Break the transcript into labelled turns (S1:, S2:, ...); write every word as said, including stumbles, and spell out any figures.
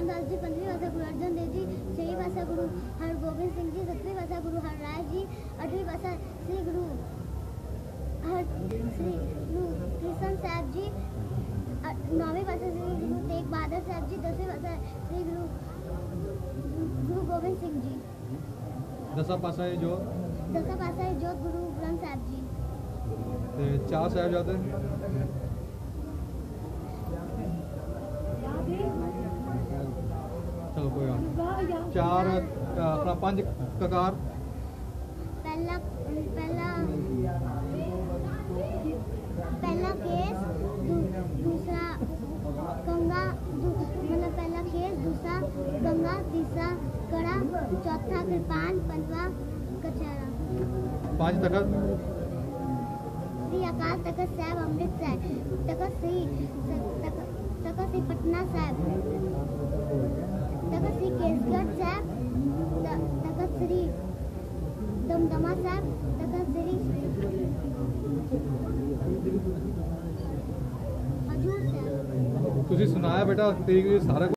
S1: रामदास जी, पंद्रहवीं भाषा गुरु अर्जन देव जी, छठी भाषा गुरु हरगोविंद सिंह जी, सत्रहवीं भाषा गुरु हरराय जी, आठवीं भाषा श्री गुरु हर श्री गुरु कृष्ण साहब जी, नौवीं भाषा श्री गुरु तेग बहादुर साहब जी, दसवीं भाषा श्री गुरु गुरु गोविंद सिंह जी।
S2: दसा पासा जो
S1: दसा पासा जोत गुरु ग्रंथ साहब जी।
S2: ते चार साहिबजादे चलो कोई गल चार अपना पंज ककार
S1: पहला पहला पहला केस दू, दूसरा गंगा दू, मतलब पहला केस, दूसरा गंगा, तीसरा कड़ा, चौथा कृपान, पंचवा कचहरा।
S2: पांच तखत
S1: श्री अकाल तखत साहब अमृतसर, तखत श्री तखत श्री पटना साहब, तखत श्री केसगढ़ साहब, तखत श्री दमदमा साहब, तखत श्री हजूर साहब।
S2: तुसी सुनाया बेटा तेरी सारा